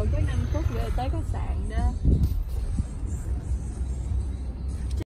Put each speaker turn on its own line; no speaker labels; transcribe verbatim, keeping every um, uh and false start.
có năm phút nữa tới khách sạn đó.